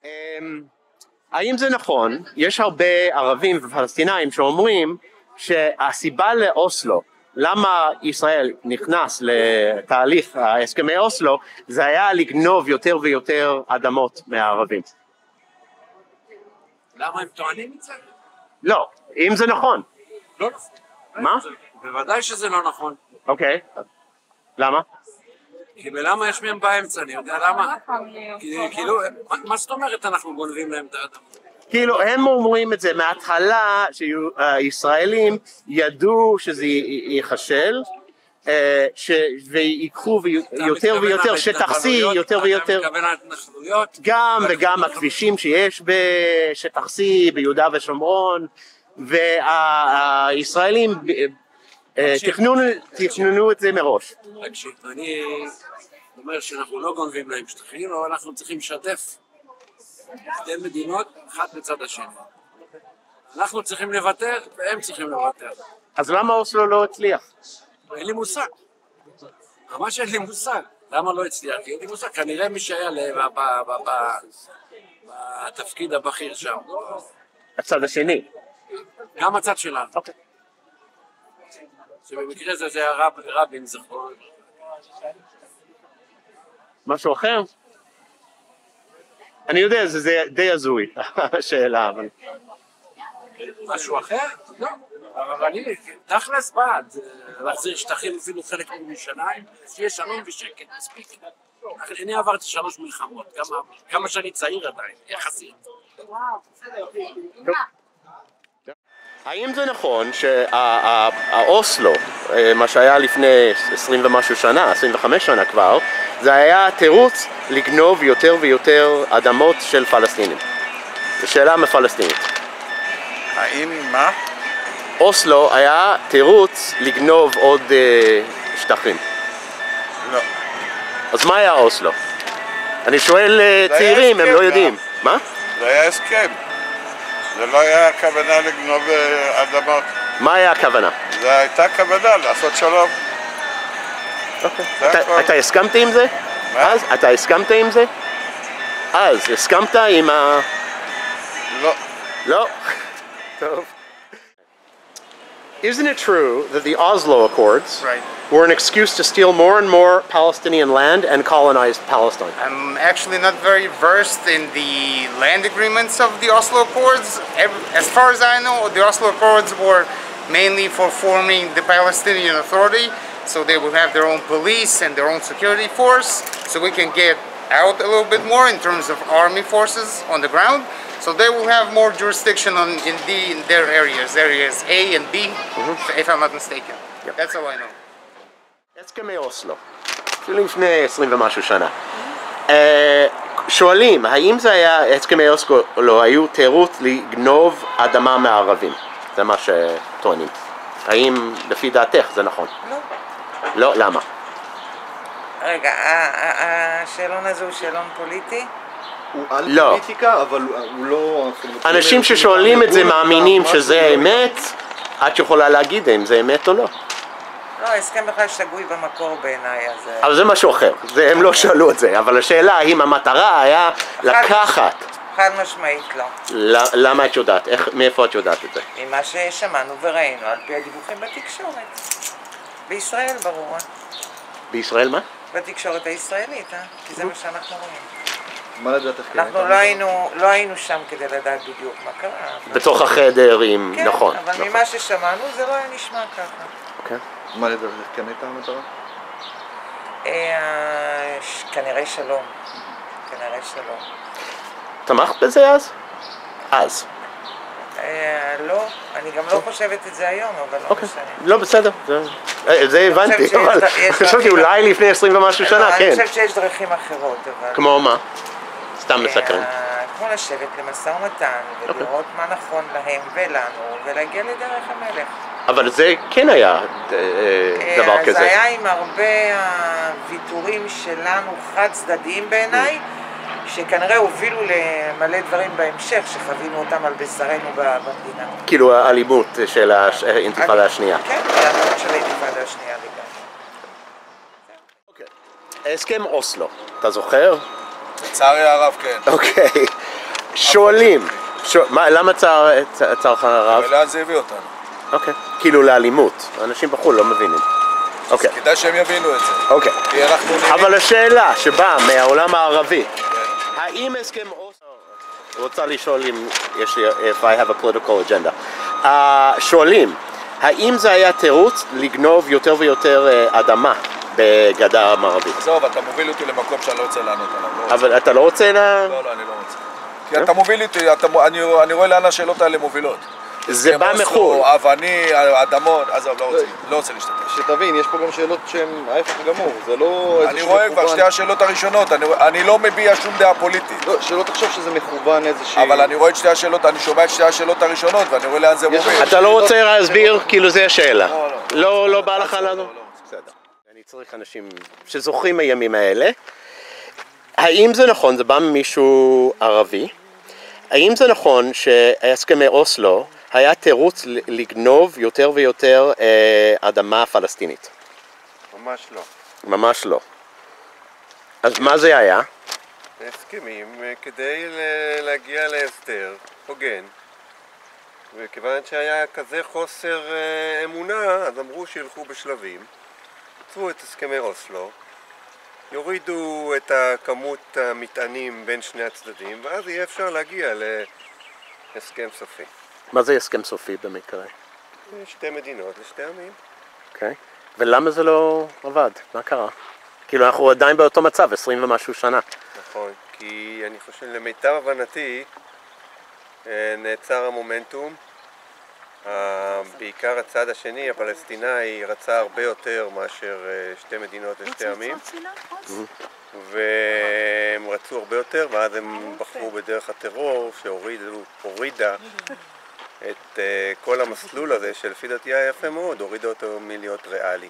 האם זה נכון? יש הרבה ערבים ופלסטינאים שאומרים שהסיבה לאוסלו, למה ישראל נכנס לתהליך הסכמי אוסלו, זה היה לגנוב יותר ויותר אדמות מהערבים. למה הם טוענים את זה? לא, אם זה נכון. לא נכון. מה? בוודאי שזה לא נכון. אוקיי. למה? כי בלמה יש מהם באמצע, אני יודע למה. כאילו, מה זאת אומרת אנחנו גונבים להם את האדמות? כאילו הם אומרים את זה מההתחלה שהישראלים ידעו שזה ייחשל ויקחו יותר ויותר שטח C, יותר ויותר גם וגם הכבישים שיש בשטח C ביהודה ושומרון, והישראלים תכננו את זה מראש. אני אומר שאנחנו לא גונבים להם שטחים, אבל אנחנו צריכים לשתף שתי מדינות אחת בצד השני. אנחנו צריכים לוותר והם צריכים לוותר. אז למה אוסלו לא הצליח? אין לי מושג. ממש אין לי מושג. למה לא הצליח? כי אין לי מושג. כנראה מי שהיה בתפקיד הבכיר שם. הצד השני. גם הצד שלנו. אוקיי. שבמקרה זה היה רבין זכרו. משהו אחר? אני יודע, זה די הזוי, השאלה, אבל... משהו אחר? לא. אבל אני, תכלס בעד, להחזיר שטחים אפילו חלק מירושלים, שיהיה שלום ושקט, מספיק. אני עברתי 3 מלחמות, כמה שאני צעיר עדיין, יחסית. האם זה נכון שהאוסלו, מה שהיה לפני 20 ומשהו שנה, 25 שנה כבר, זה היה תירוץ לגנוב יותר ויותר אדמות של פלסטינים? זו שאלה מפלסטינית. האם מה? אוסלו היה תירוץ לגנוב עוד שטחים. לא. אז מה היה אוסלו? אני שואל צעירים, הם לא יודעים. מה? זה היה הסכם. זה לא היה הכוונה לגנוב אדמות. מה היה הכוונה? זה הייתה כוונה לעשות שלום. אתה הסכמת עם זה? מה? אתה הסכמת עם זה? אז הסכמת עם ה... לא. לא? טוב. Isn't it true that the Oslo Accords were an excuse to steal more and more Palestinian land and colonize Palestine? I'm actually not very versed in the land agreements of the Oslo Accords. As far as I know, the Oslo Accords were mainly for forming the Palestinian Authority, so they will have their own police and their own security force, so we can get out a little bit more in terms of army forces on the ground. So they will have more jurisdiction in their areas A and B, if I'm not mistaken. Yep. That's all I know. הסכמי אוסלו, לפני 20 ומשהו שנה. שואלים, האם זה היה, הסכמי אוסלו היו תירוץ לגנוב אדמה מהערבים? זה מה שטוענים. האם לפי דעתך זה נכון? לא. לא, למה? רגע, השאלון הזה הוא שאלון פוליטי? הוא על פוליטיקה, אבל הוא לא... אנשים ששואלים את זה מאמינים שזה אמת, את יכולה להגיד אם זה אמת או לא. לא, ההסכם בכלל שגוי במקור בעיניי, אז... אבל זה משהו אחר, הם לא שאלו את זה, אבל השאלה האם המטרה היה לקחת... חד משמעית לא. למה את יודעת? מאיפה את יודעת את זה? ממה ששמענו וראינו על פי הדיווחים בתקשורת. בישראל ברור. בישראל מה? בתקשורת הישראלית, כי זה מה שאנחנו רואים. מה לדעתך? אנחנו לא היינו שם כדי לדעת בדיוק מה קרה. בתוך החדר עם... נכון. כן, אבל ממה ששמענו זה לא היה נשמע ככה. אוקיי. מה לדעתך? כן הייתה המטרה? כנראה שלום. כנראה שלום. תמכת בזה אז? אז. לא, אני גם לא חושבת את זה היום, אבל לא משנה. לא, בסדר, זה הבנתי, אבל חשבתי אולי לפני 20 ומשהו שנה, כן. אני חושבת שיש דרכים אחרות, אבל... כמו מה? סתם מסקרן. כמו לשבת למשא ומתן, ולראות מה נכון להם ולנו, ולהגיע לדרך המלך. אבל זה כן היה דבר כזה. זה היה עם הרבה הוויתורים שלנו חד צדדיים בעיניי, שכנראה הובילו למלא דברים בהמשך, שחווינו אותם על בשרנו במדינה. כאילו האלימות של האינתיפאדה השנייה. כן, האלימות של האינתיפאדה השנייה לגמרי. אוקיי. הסכם אוסלו, אתה זוכר? לצערי הרב כן. אוקיי. שואלים, למה צרך הרב? ולאן זה הביא אותנו? אוקיי, כאילו לאלימות, אנשים בחו"ל לא מבינים. אוקיי. כדאי שהם יבינו את זה. אוקיי. כי אנחנו נראים... אבל השאלה שבאה מהעולם הערבי, האם הסכם אוסלו... רוצה לשאול אם יש לי, if I have a political agenda. שואלים, האם זה היה תירוץ לגנוב יותר ויותר אדמה בגדה המערבית? עזוב, אתה מוביל אותי למקום שאני לא רוצה לענות עליו. אבל אתה לא רוצה לא, אני לא רוצה. כי אתה מוביל אותי, אני רואה לאן השאלות האלה מובילות. זה בא מחו"ל. אבני, אדמות, עזוב, לא רוצה להשתתף. שתבין, יש פה גם שאלות שהן ההפך הגמור, זה לא... אני רואה כבר שתי השאלות הראשונות, אני לא מביע שום דעה פוליטית. לא, שלא תחשוב שזה מכוון איזושהי... אבל אני רואה את שתי השאלות, אני שומע את שתי השאלות הראשונות ואני רואה לאן זה מוביל. אתה לא רוצה להסביר? כאילו זה השאלה. לא בא לך לנו? בסדר. אני צריך אנשים שזוכרים הימים האלה. האם זה נכון, זה בא ממישהו ערבי? האם זה נכון שהסכמי אוסלו היה תירוץ לגנוב יותר ויותר אדמה פלסטינית? ממש לא. ממש לא. אז מה זה היה? הסכמים כדי להגיע להסדר הוגן. וכיוון שהיה כזה חוסר אמונה, אז אמרו שילכו בשלבים. יצרו את הסכמי אוסלו, יורידו את כמות המטענים בין שני הצדדים, ואז יהיה אפשר להגיע להסכם סופי. מה זה הסכם סופי במקרה? שתי מדינות לשתי עמים. אוקיי. ולמה זה לא עבד? מה קרה? כאילו אנחנו עדיין באותו מצב, 20 ומשהו שנה. נכון, כי אני חושב, למיטב הבנתי, נעצר המומנטום. בעיקר הצד השני, הפלסטיני, רצה הרבה יותר מאשר שתי מדינות לשתי עמים. והם רצו הרבה יותר, ואז הם בחרו בדרך הטרור שהורידה את כל המסלול הזה שלפי דעתי היה יפה מאוד, הורידה אותו מלהיות ריאלי.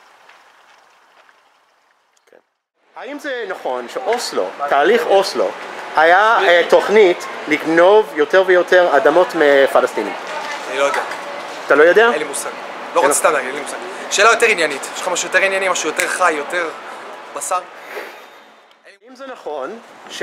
האם זה נכון שאוסלו, תהליך אוסלו, היה תוכנית לגנוב יותר ויותר אדמות מפלסטינים? אני לא יודע. אתה לא יודע? אין לי מושג. לא רוצה סתם להגיד, אין לי מושג. שאלה יותר עניינית. יש לך משהו יותר ענייני, משהו יותר חי, יותר בשר? אם זה נכון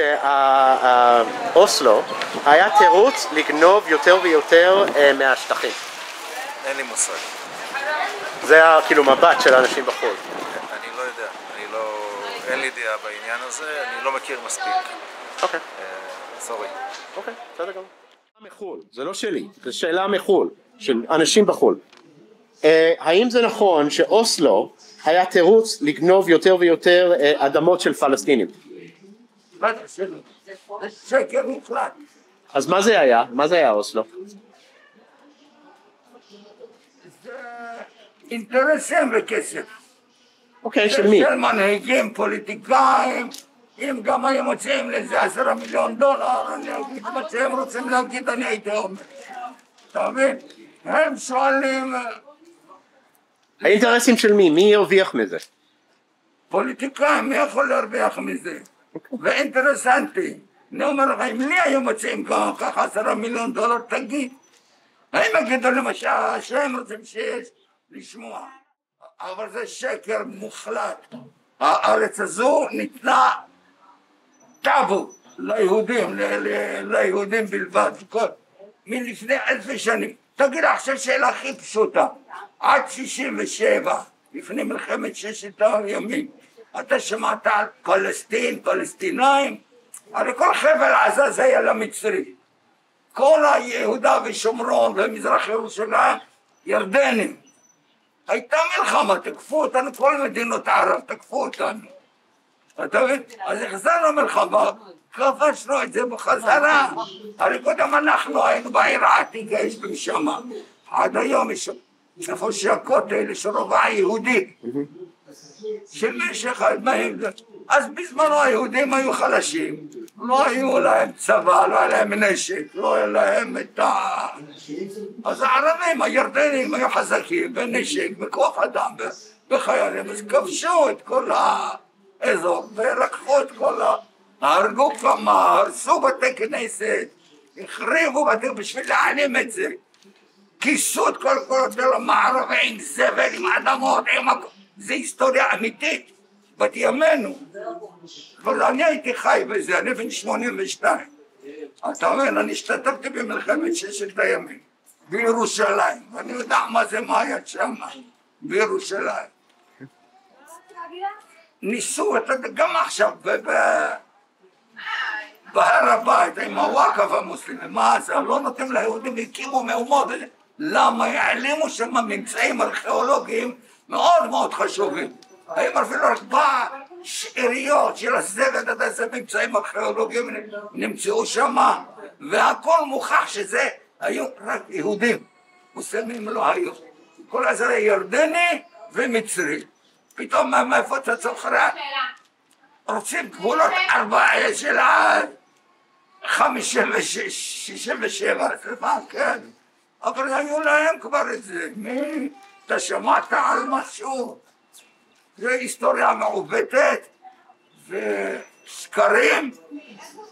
שאוסלו היה תירוץ לגנוב יותר ויותר מהשטחים. אין לי מושג. זה היה כאילו מבט של אנשים בחו"ל. אני לא יודע. אין לי דעה בעניין הזה, אני לא מכיר מספיק. אוקיי. סורי. אוקיי, בסדר גם. מחו"ל, זה לא שלי, זו שאלה מחו"ל, של אנשים בחו"ל. האם זה נכון שאוסלו היה תירוץ לגנוב יותר ויותר אדמות של פלסטינים? זה שקר מוחלט. אז מה זה היה? מה זה היה אוסלו? זה אינטרסים וכסף. אוקיי, של מי? של מנהיגים, פוליטיקאים. אם גם היו מוצאים לזה 10 מיליון דולר, אני אגיד מה שהם רוצים להגיד, אני הייתי אומר. אתה מבין? הם שואלים... האינטרסים של מי? מי הרוויח מזה? פוליטיקאים, מי יכול להרוויח מזה? ואינטרסנטי. אני אומר לך, אם לי היו מוצאים ככה 10 מיליון דולר, תגיד. הם יגידו למשל שהם רוצים שיש לשמוע. אבל זה שקר מוחלט. הארץ הזו ניתנה טאבו ליהודים, ליהודים בלבד, מלפני 1000 שנים. תגיד עכשיו שאלה הכי פשוטה, עד 67, לפני מלחמת 6 הימים, אתה שמעת על פלסטין, פלסטינאים? הרי כל חבל עזה זה היה למצרי. כל היהודה ושומרון ומזרח ירושלים, ירדנים. הייתה מלחמה, תקפו אותנו, כל מדינות ערב תקפו אותנו. אתה מבין? אז החזרנו מלחמה, כבשנו את זה בחזרה. הרי קודם אנחנו היינו בעיר העתיקה, יש במשמה. עד היום יש איפה שהכותל, יש רובע יהודי. של משך הדמאים. אז בזמנו היהודים היו חלשים. לא היו להם צבא, לא היה להם נשק, לא היה להם את ה... אז הערבים, הירדנים היו חזקים בנשק, בכוח אדם, בחיילים. אז כבשו את כל האזור ולקחו את כל ה... הרגו כמה, הרסו בתי כנסת, החריבו בתי בשביל להעלים את זה. כיסו את כל כותל המערב עם זבל, עם אדמות, עם... זה היסטוריה אמיתית, בת ימינו. אבל אני הייתי חי בזה, אני בן 82. אתה אומר, אני השתתפתי במלחמת ששת הימים, בירושלים, ואני יודע מה זה, מה היה שם, בירושלים. ניסו, גם עכשיו, בהר הבית, עם הוואקף המוסלמי, מה זה, לא נותנים ליהודים, הקימו מהומות, למה העלימו שם ממצאים ארכיאולוגיים מאוד מאוד חשובים. האם אפילו רק בשאריות של הזבד, איזה ממצאים ארכיאולוגיים נמצאו שם, והכל מוכח שזה היו רק יהודים, מוסלמים לא היו. כל הזרע ירדני ומצרי. פתאום מאיפה אתה זוכר? רוצים גבולות 4 של 56, 67, סליחה, כן. אבל היו להם כבר את זה. אתה שמעת על משהו? זה היסטוריה מעוותת ושקרים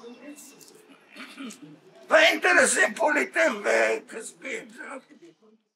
ואינטרסים פוליטיים וכספיים.